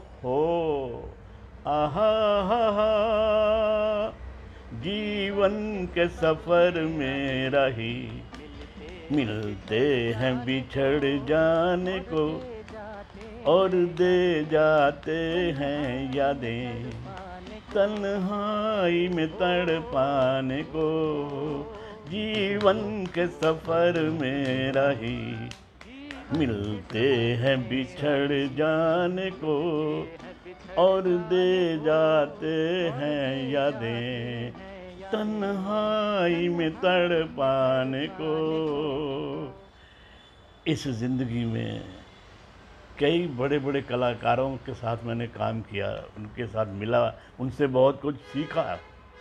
हो आहा हा हा, जीवन के सफर में रही मिलते हैं बिछड़ जाने को और दे जाते हैं यादें तन्हाई में तड़पाने को। जीवन के सफर में रही मिलते हैं बिछड़ जाने को और दे जाते हैं यादें तन्हाई में तड़पाने को। इस ज़िंदगी में कई बड़े बड़े कलाकारों के साथ मैंने काम किया, उनके साथ मिला, उनसे बहुत कुछ सीखा।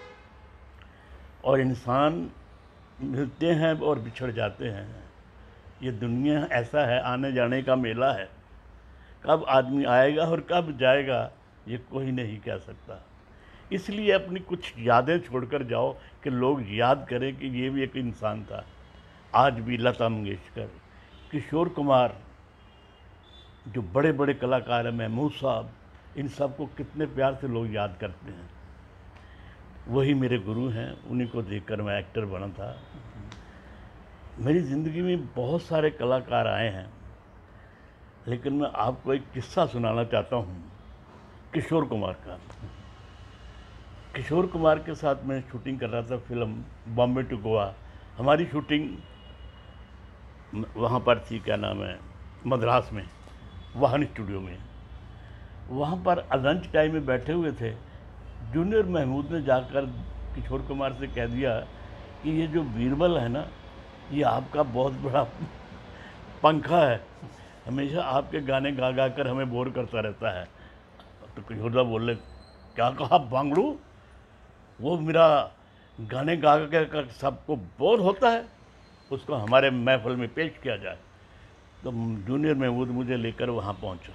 और इंसान मिलते हैं और बिछड़ जाते हैं। ये दुनिया ऐसा है, आने जाने का मेला है। कब आदमी आएगा और कब जाएगा ये कोई नहीं कह सकता। इसलिए अपनी कुछ यादें छोड़कर जाओ कि लोग याद करें कि ये भी एक इंसान था। आज भी लता मंगेशकर, किशोर कुमार, जो बड़े बड़े कलाकार हैं, महमूद साहब, इन सब को कितने प्यार से लोग याद करते हैं। वही मेरे गुरु हैं, उन्हीं को देखकर मैं एक्टर बना था। मेरी ज़िंदगी में बहुत सारे कलाकार आए हैं, लेकिन मैं आपको एक किस्सा सुनाना चाहता हूँ किशोर कुमार का। किशोर कुमार के साथ मैं शूटिंग कर रहा था फिल्म बॉम्बे टू गोवा। हमारी शूटिंग वहाँ पर थी, क्या नाम है, मद्रास में, वाहन स्टूडियो में। वहाँ पर लंच टाइम में बैठे हुए थे। जूनियर महमूद ने जाकर किशोर कुमार से कह दिया कि ये जो बीरबल है ना, ये आपका बहुत बड़ा पंखा है, हमेशा आपके गाने गा गा कर हमें बोर करता रहता है। तो किशोरदा बोले, क्या कहा बांगड़ू, वो मेरा गाने गा गा कर सबको बोर होता है, उसको हमारे महफिल में पेश किया जाए। तो जूनियर महमूद मुझे लेकर वहाँ पहुँचा।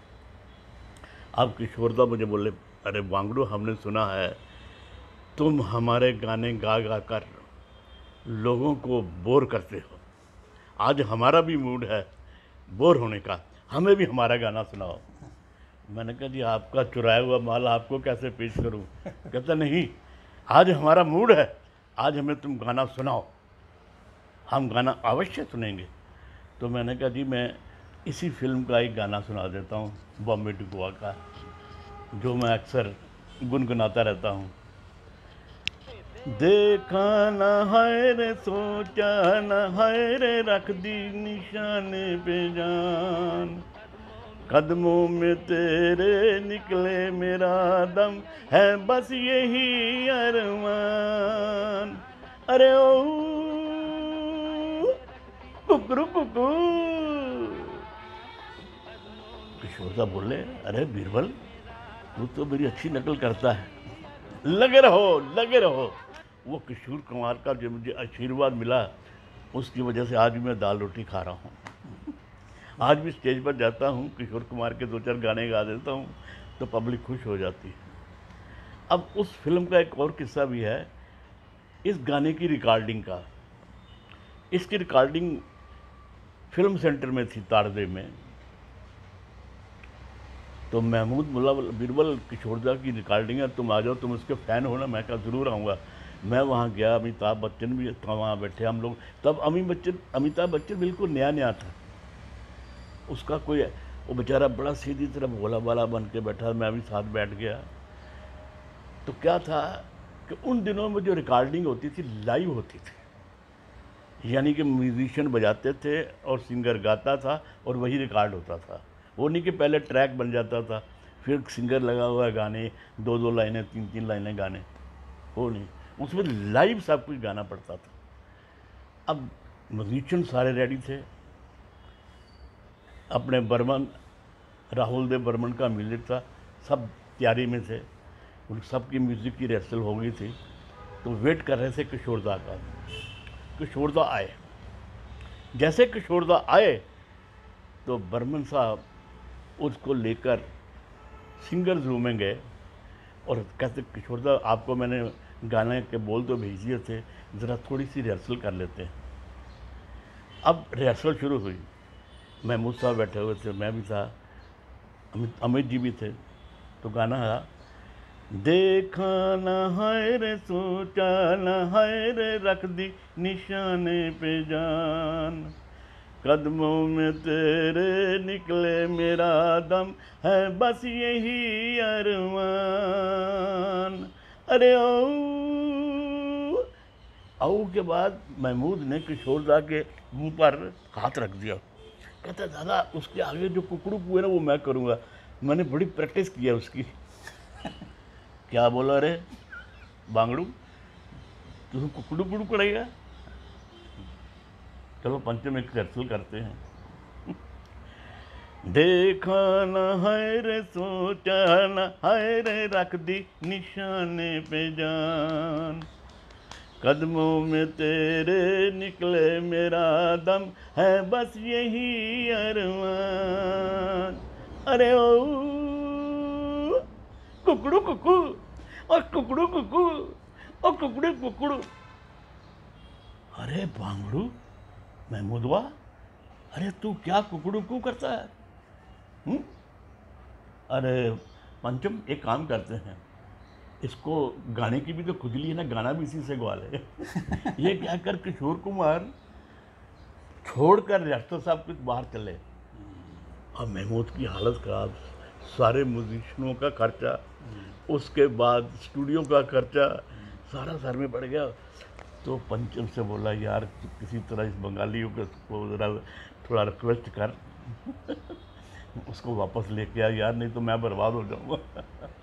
अब किशोरदा मुझे बोले, अरे बांगड़ू, हमने सुना है तुम हमारे गाने गा गा कर लोगों को बोर करते हो। आज हमारा भी मूड है बोर होने का, हमें भी हमारा गाना सुनाओ। मैंने कहा, जी आपका चुराया हुआ माल आपको कैसे पेश करूं? कहता, नहीं, आज हमारा मूड है, आज हमें तुम गाना सुनाओ, हम गाना अवश्य सुनेंगे। तो मैंने कहा, जी मैं इसी फिल्म का एक गाना सुना देता हूँ, बॉम्बे टू गोवा का, जो मैं अक्सर गुनगुनाता रहता हूँ। देखा न है रे, सोचा न है रे, रख दी निशान पे जान, कदमों में तेरे निकले मेरा दम, है बस यही अरमान। अरे ओ कुकरू कुकू। किशोरदा बोले, अरे बीरबल, तू तो मेरी अच्छी नकल करता है, लगे रहो लगे रहो। वो किशोर कुमार का जो मुझे आशीर्वाद मिला, उसकी वजह से आज भी मैं दाल रोटी खा रहा हूँ। आज भी स्टेज पर जाता हूँ, किशोर कुमार के 2-4 गाने गा देता हूँ तो पब्लिक खुश हो जाती है। अब उस फिल्म का एक और किस्सा भी है, इस गाने की रिकॉर्डिंग का। इसकी रिकॉर्डिंग फिल्म सेंटर में थी, ताड़देव में। तो महमूद मुल्ला बीरबल किशोरदा की रिकॉर्डिंग है, तुम आ जाओ, तुम उसके फ़ैन हो ना। मैं कहा ज़रूर आऊँगा। मैं वहाँ गया, अमिताभ बच्चन भी था वहाँ बैठे हम लोग। तब अमिताभ बच्चन बिल्कुल नया नया था, उसका कोई, वो बेचारा बड़ा सीधी तरह भोला भाला बन के बैठा, मैं भी साथ बैठ गया। तो क्या था कि उन दिनों में जो रिकॉर्डिंग होती थी लाइव होती थी, यानी कि म्यूजिशियन बजाते थे और सिंगर गाता था और वही रिकॉर्ड होता था। वो नहीं कि पहले ट्रैक बन जाता था फिर सिंगर लगा हुआ है गाने, 2-2 लाइनें 3-3 लाइनें गाने, वो नहीं, उसमें लाइव सब कुछ गाना पड़ता था। अब म्यूजिशियन सारे रेडी थे, अपने बर्मन, राहुल देव बर्मन का म्यूज़िक था, सब तैयारी में थे, उन सब की म्यूज़िक की रिहर्सल हो गई थी। तो वेट कर रहे थे किशोरदा का। किशोरदा आए, जैसे किशोरदा आए तो बर्मन साहब उसको लेकर सिंगर्स रूम में गए और कहते किशोरदा आपको मैंने गाने के बोल तो भेज दिए थे, ज़रा थोड़ी सी रिहर्सल कर लेते हैं। अब रिहर्सल शुरू हुई, महमूद साहब बैठे हुए थे, मैं भी था, अमित जी भी थे। तो गाना है, देखा न है रे सोचा न है रे रख दी निशाने पे जान, कदमों में तेरे निकले मेरा दम है बस यही अरमान। अरे आओ के बाद महमूद ने किशोरदा के मुंह पर हाथ रख दिया। कहता दादा उसके आगे जो कुकड़ू है ना वो मैं करूँगा, मैंने बड़ी प्रैक्टिस किया उसकी। क्या बोला रे बांगड़ू, तू कुकड़ू कुकड़ू करेगा? चलो पंचम एक रिहर्सल करते हैं। देखा न है रे सोचा न है रे रख दी निशाने पे जान, कदमों में तेरे निकले मेरा दम है बस यही अरमान। अरे ओ कुकड़ू कुकू और कुकड़ू कुकू और कुकड़ू कुकड़ू। अरे बांगड़ू महमूदवा, अरे तू क्या कुकड़ू कू करता है? अरे पंचम एक काम करते हैं, इसको गाने की भी तो खुजली है ना, गाना भी इसी से गवा ले। ये क्या कर किशोर कुमार छोड़कर रिहर्सल साहब कुछ बाहर चले। अब महमूद की हालत खराब, सारे म्यूजिशियनों का खर्चा, उसके बाद स्टूडियो का खर्चा, सारा सर में पड़ गया। तो पंचम से बोला यार किसी तरह इस बंगालियों को ज़रा थोड़ा रिक्वेस्ट कर, उसको वापस लेके आ यार, नहीं तो मैं बर्बाद हो जाऊँगा।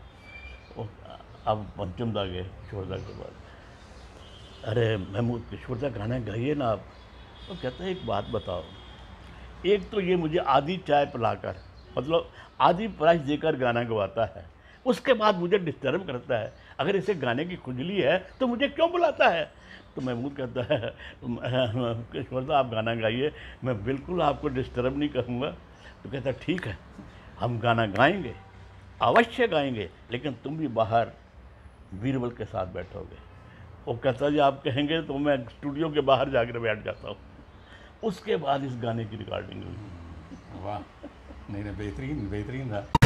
अब पंचम दा गए किशोरदा के बाद, अरे महमूद किशोरदा गाना गाइए ना आप। तो कहता है एक बात बताओ, एक तो ये मुझे आधी चाय पिलाकर, मतलब आधी प्राइस देकर गाना गवाता है, उसके बाद मुझे डिस्टर्ब करता है। अगर इसे गाने की खुजली है तो मुझे क्यों बुलाता है? तो महमूद कहता है किशोरदा आप गाना गाइए, मैं बिल्कुल आपको डिस्टर्ब नहीं करूँगा। तो कहता है ठीक है, हम गाना गाएंगे, अवश्य गाएंगे, लेकिन तुम भी बाहर बीरबल के साथ बैठोगे। वो कहता जी आप कहेंगे तो मैं स्टूडियो के बाहर जाकर बैठ जाता हूँ। उसके बाद इस गाने की रिकॉर्डिंग हुई। वाह, नहीं बेहतरीन बेहतरीन था।